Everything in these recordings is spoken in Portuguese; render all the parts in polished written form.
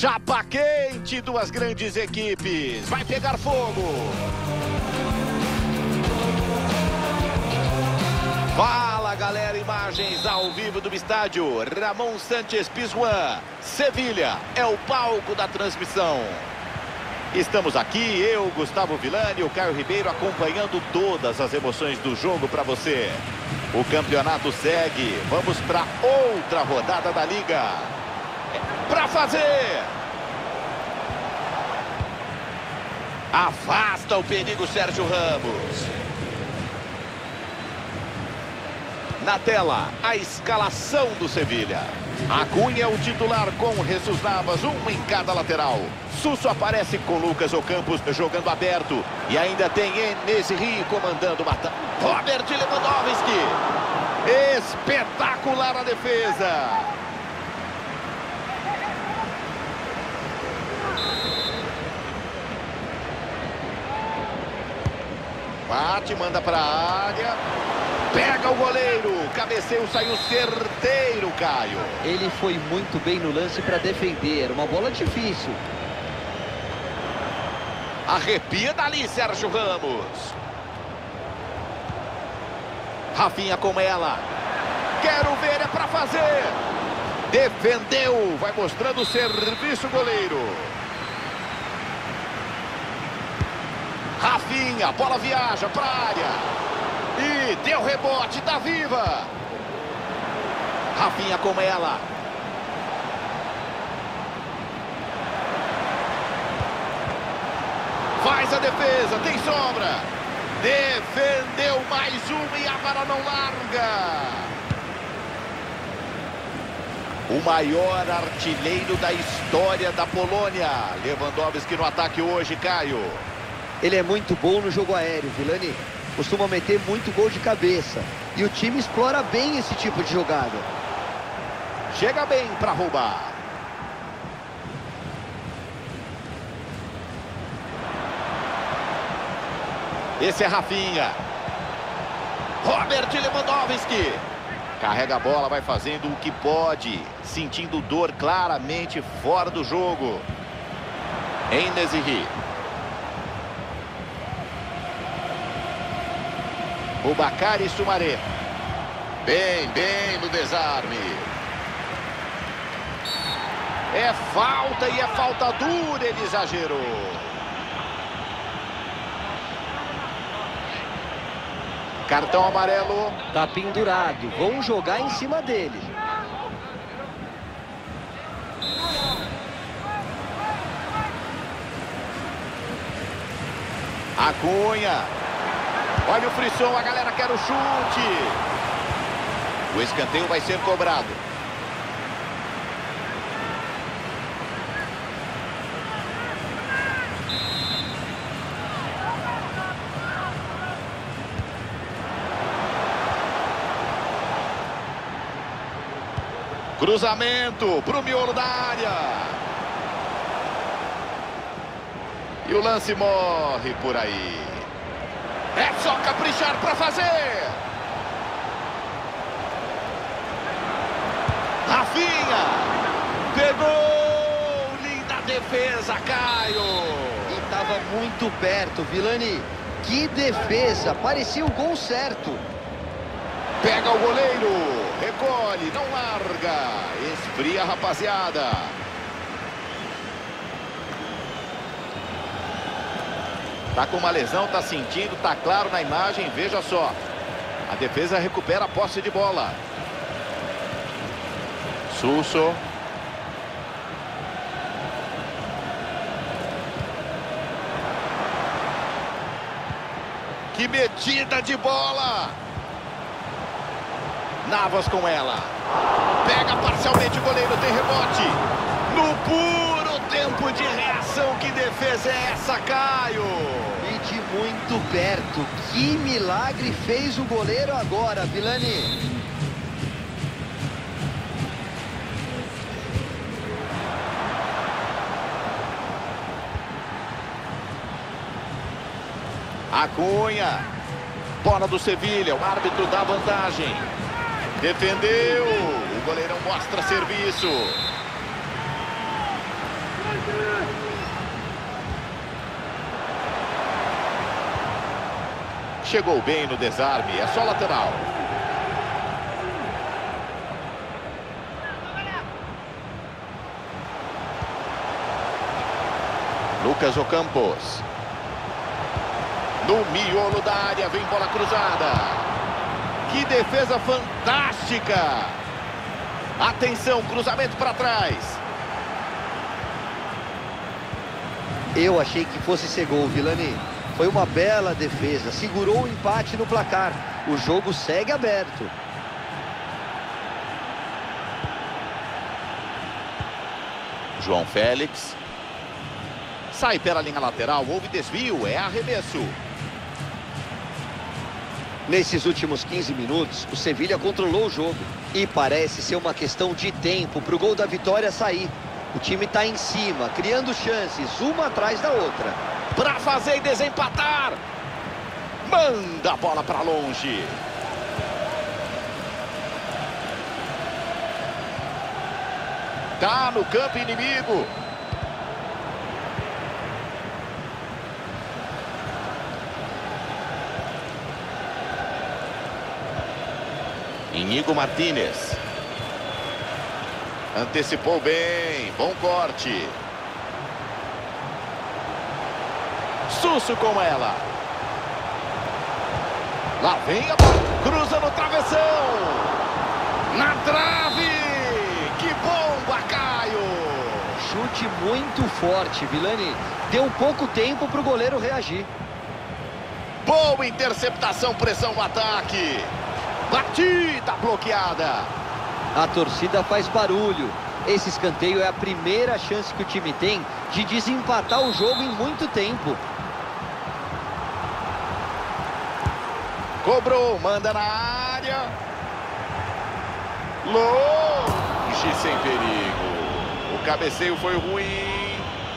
Chapa quente, duas grandes equipes. Vai pegar fogo. Fala, galera, imagens ao vivo do estádio Ramon Sánchez Pizjuán. Sevilha é o palco da transmissão. Estamos aqui, eu, Gustavo Villani e o Caio Ribeiro acompanhando todas as emoções do jogo para você. O campeonato segue, vamos para outra rodada da Liga. Para fazer! Afasta o perigo Sérgio Ramos. Na tela, a escalação do Sevilha. Acuña é o titular com Jesus Navas, um em cada lateral. Suso aparece com Lucas Ocampos jogando aberto. E ainda tem En-Nesyri comandando o mata. Robert Lewandowski. Espetacular a defesa. Bate, manda para a área. Pega o goleiro, cabeceio, saiu certeiro, Caio. Ele foi muito bem no lance para defender, uma bola difícil. Arrepia dali, Sérgio Ramos. Rafinha com ela. Quero ver, é para fazer. Defendeu, vai mostrando o serviço, goleiro. Rafinha, bola viaja para a área. E deu rebote, tá viva. Rafinha com ela. Faz a defesa, tem sobra. Defendeu mais uma e agora não larga. O maior artilheiro da história da Polônia. Lewandowski no ataque hoje, Caio. Ele é muito bom no jogo aéreo, Villani. Costuma meter muito gol de cabeça. E o time explora bem esse tipo de jogada. Chega bem para roubar. Esse é Rafinha. Robert Lewandowski. Carrega a bola, vai fazendo o que pode. Sentindo dor claramente fora do jogo. En-Nesyri. O Bacari Soumaré. Bem no desarme. É falta e é falta dura, ele exagerou. Cartão amarelo. Tá pendurado, vão jogar em cima dele. Acuña. Olha o frisson, a galera quer o chute. O escanteio vai ser cobrado. Cruzamento para o miolo da área. E o lance morre por aí. É só caprichar para fazer. Rafinha. Pegou. Linda defesa, Caio. E estava muito perto, Villani. Que defesa. Parecia o gol certo. Pega o goleiro. Recolhe, não larga. Esfria, rapaziada. Tá com uma lesão, tá sentindo, tá claro na imagem, veja só. A defesa recupera a posse de bola. Suso. Que metida de bola. Navas com ela. Pega parcialmente o goleiro, tem rebote. No puro tempo de reação, que defesa é essa, Caio? E de muito perto. Que milagre fez o goleiro agora, Villani. Acuña. Bola do Sevilha, o árbitro dá vantagem. Defendeu. O goleirão mostra serviço. Chegou bem no desarme, é só lateral. Lucas Ocampos. No miolo da área, vem bola cruzada. Que defesa fantástica. Atenção, cruzamento para trás. Eu achei que fosse ser gol, Vilani. Foi uma bela defesa, segurou o empate no placar. O jogo segue aberto. João Félix. Sai pela linha lateral, houve desvio, é arremesso. Nesses últimos 15 minutos, o Sevilha controlou o jogo. E parece ser uma questão de tempo para o gol da vitória sair. O time está em cima, criando chances, uma atrás da outra. Para fazer e desempatar. Manda a bola para longe. Tá no campo inimigo. Íñigo Martínez. Antecipou bem, bom corte. Susso com ela. Lá vem a bola, cruza no travessão. Na trave. Que bomba, Caio. Chute muito forte, Vilani. Deu pouco tempo para o goleiro reagir. Boa interceptação, pressão no ataque. Batida bloqueada. A torcida faz barulho. Esse escanteio é a primeira chance que o time tem de desempatar o jogo em muito tempo. Cobrou, manda na área. Longe, sem perigo. O cabeceio foi ruim.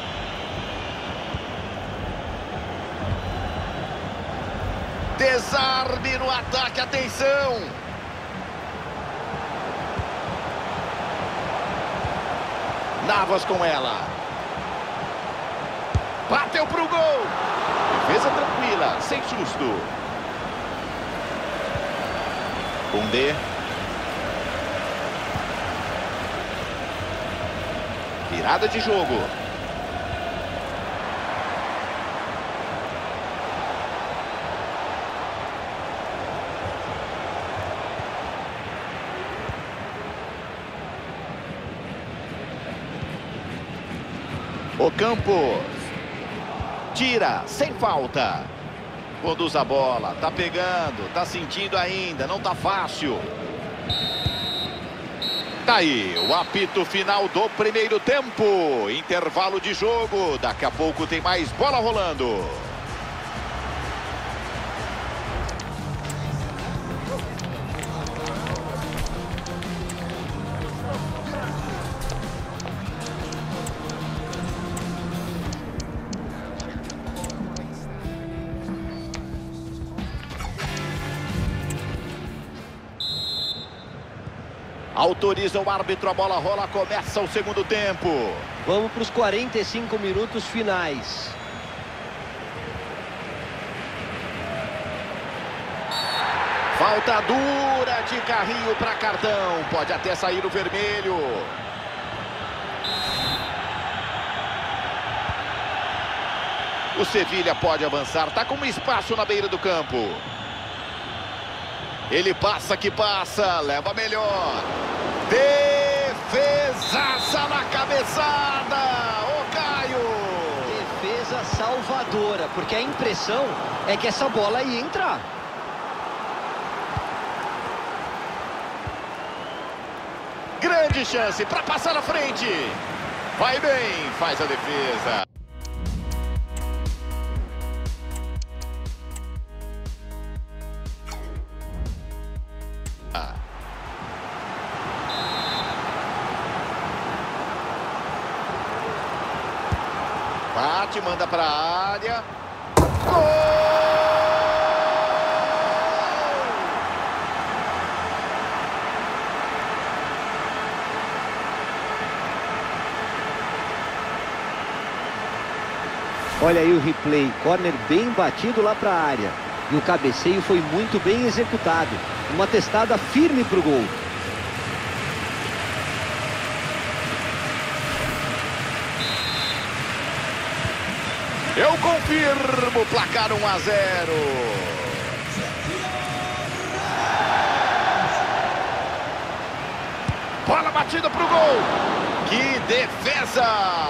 Desarme no ataque, atenção. Navas com ela. Bateu pro gol. Defesa tranquila, sem susto. Koundé. Virada de jogo. Ocampos. Tira, sem falta. Conduz a bola, tá pegando, tá sentindo ainda, não tá fácil. Tá aí, o apito final do primeiro tempo. Intervalo de jogo, daqui a pouco tem mais bola rolando. Autoriza o árbitro, a bola rola, começa o segundo tempo. Vamos para os 45 minutos finais. Falta dura de carrinho para cartão, pode até sair o vermelho. O Sevilha pode avançar, tá com espaço na beira do campo. Ele passa que passa, leva melhor. Defesaça na cabeçada, ô Caio. Defesa salvadora, porque a impressão é que essa bola ia entrar. Grande chance para passar na frente. Vai bem, faz a defesa. Bate, manda para a área. Gol! Olha aí o replay, corner bem batido lá para a área. E o cabeceio foi muito bem executado. Uma testada firme para o gol. Eu confirmo o placar 1-0. Bola batida pro gol. Que defesa!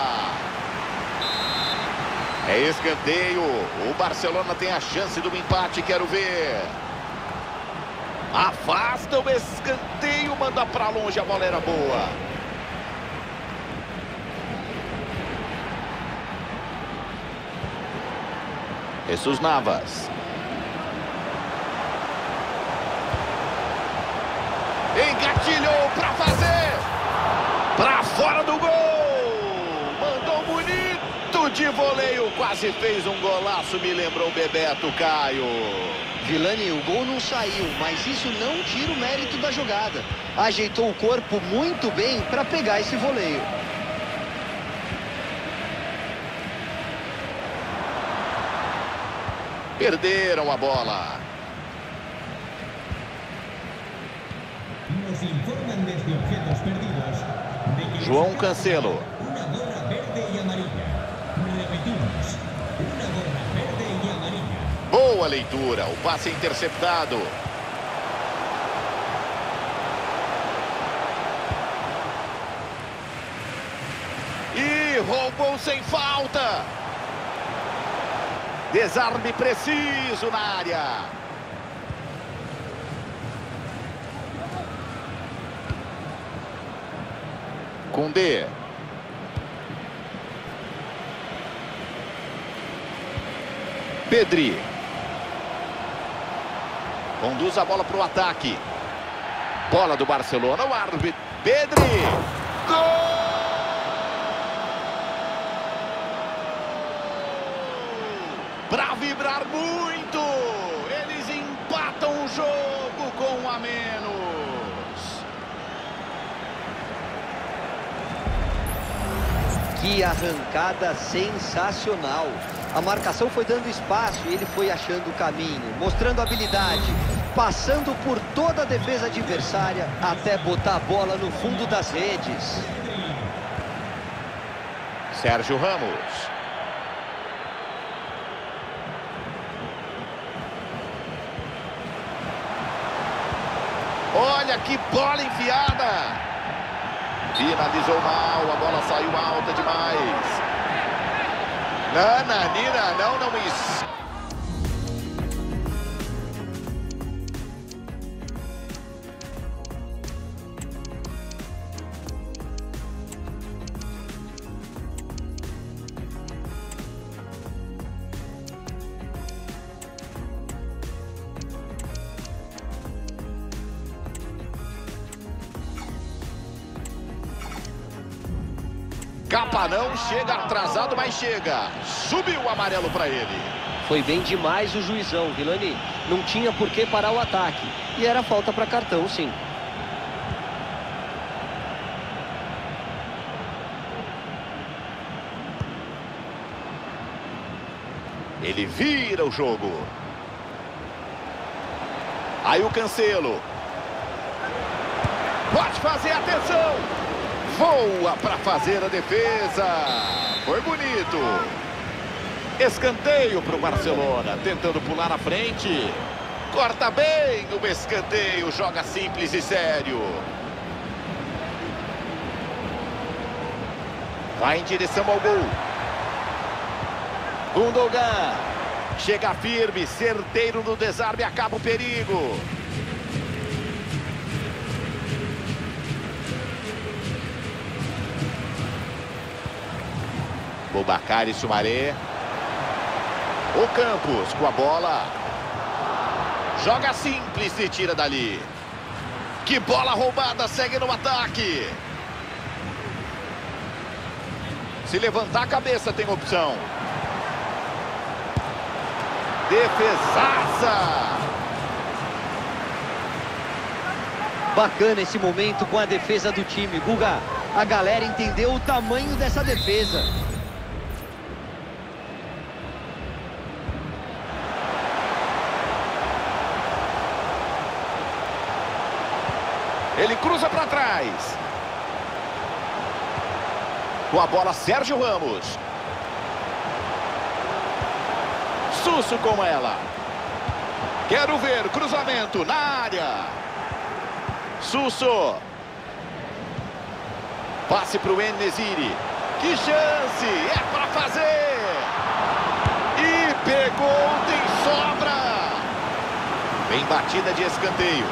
É escanteio. O Barcelona tem a chance do empate, quero ver. Afasta o escanteio, manda pra longe, a bola era boa. Jesus Navas. Engatilhou pra fazer. Pra fora do gol. Mandou bonito de voleio. Quase fez um golaço. Me lembrou o Bebeto, Caio. Vilani, o gol não saiu, mas isso não tira o mérito da jogada. Ajeitou o corpo muito bem para pegar esse voleio. Perderam a bola. Nos informan desde objetos perdidos de que João Cancelo. una gorra verde y amarilla. Repetimos, una gorra verde y amarilla. Boa leitura, o passe interceptado. E roubou sem falta. Desarme preciso na área. Koundé. Pedri. Conduz a bola para o ataque. Bola do Barcelona, o árbitro. Pedri. Gol! Para vibrar muito. Eles empatam o jogo com um a menos. Que arrancada sensacional. A marcação foi dando espaço e ele foi achando o caminho, mostrando habilidade, passando por toda a defesa adversária até botar a bola no fundo das redes. Sérgio Ramos. Olha que bola enfiada. Finalizou mal, a bola saiu alta demais. Nananina, não isso. Capa não, chega atrasado, mas chega. Subiu o amarelo para ele. Foi bem demais o juizão, Vilani. Não tinha por que parar o ataque. E era falta para cartão, sim. Ele vira o jogo. Aí o Cancelo. Pode fazer, atenção. Voa para fazer a defesa. Foi bonito. Escanteio para o Barcelona. Tentando pular à frente. Corta bem o escanteio. Joga simples e sério. Vai em direção ao gol. Gundogan. Chega firme, certeiro no desarme. Acaba o perigo. Boubacar e Soumaré. O Campos com a bola. Joga simples e tira dali. Que bola roubada, segue no ataque. Se levantar a cabeça tem opção. Defesaça. Bacana esse momento com a defesa do time, Guga. A galera entendeu o tamanho dessa defesa. Ele cruza para trás. Com a bola, Sérgio Ramos. Susso com ela. Quero ver, cruzamento na área. Susso. Passe para o En-Nesyri. Que chance, é para fazer. E pegou, tem sobra. Bem batida de escanteio.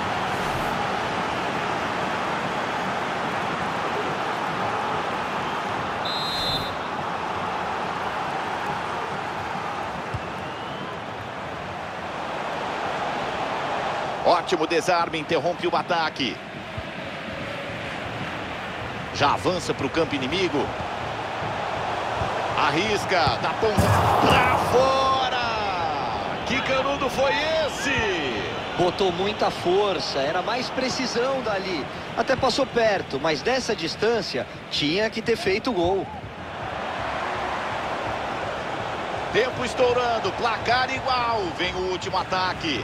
Ótimo desarme, interrompe o ataque. Já avança para o campo inimigo. Arrisca, da ponta para fora. Que canudo foi esse? Botou muita força, era mais precisão dali. Até passou perto, mas dessa distância tinha que ter feito o gol. Tempo estourando, placar igual. Vem o último ataque.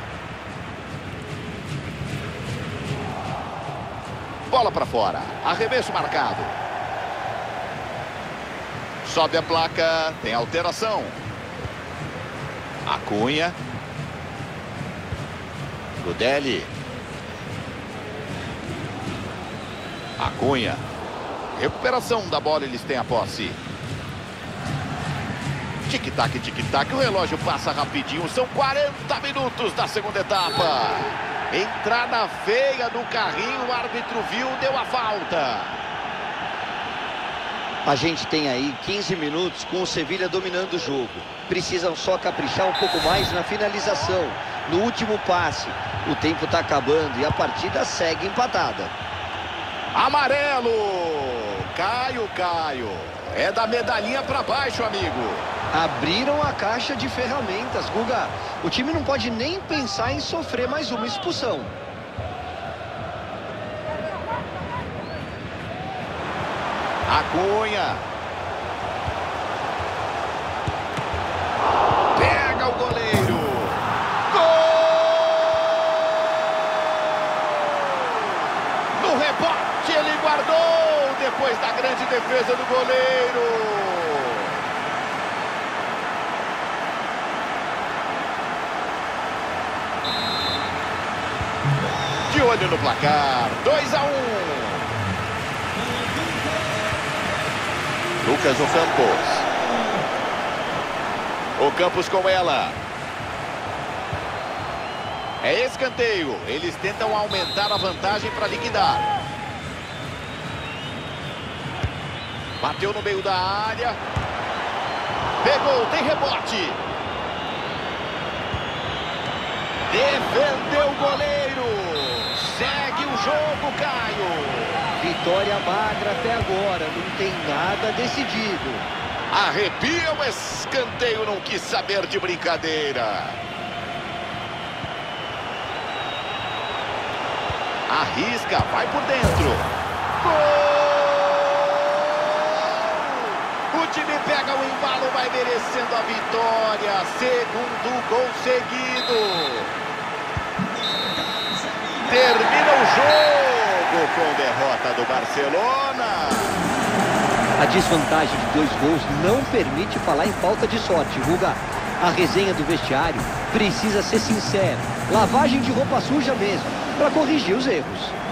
Bola para fora, arremesso marcado. Sobe a placa, tem alteração. Acunha. Gudeli. Acunha. Recuperação da bola, eles têm a posse. Tic-tac, tic-tac, o relógio passa rapidinho. São 40 minutos da segunda etapa. Entrada feia do carrinho, o árbitro viu, deu a falta. A gente tem aí 15 minutos com o Sevilha dominando o jogo. Precisam só caprichar um pouco mais na finalização, no último passe. O tempo está acabando e a partida segue empatada. Amarelo! Caio. É da medalhinha para baixo, amigo. Abriram a caixa de ferramentas, Guga. O time não pode nem pensar em sofrer mais uma expulsão. Acunha. Pega o goleiro. Gol! No rebote ele guardou depois da grande defesa do goleiro. De olho no placar, 2-1. Lucas Ocampos. Ocampos com ela. É escanteio. Eles tentam aumentar a vantagem para liquidar. Bateu no meio da área. Pegou, tem rebote. Defendeu o goleiro. Segue o jogo, Caio. Vitória magra até agora, não tem nada decidido. Arrepia o escanteio, não quis saber de brincadeira. Arrisca, vai por dentro. Gol! O time pega o embalo, vai merecendo a vitória. Segundo gol seguido. Termina o jogo com derrota do Barcelona. A desvantagem de 2 gols não permite falar em falta de sorte, Guga. A resenha do vestiário precisa ser sincera. Lavagem de roupa suja mesmo, para corrigir os erros.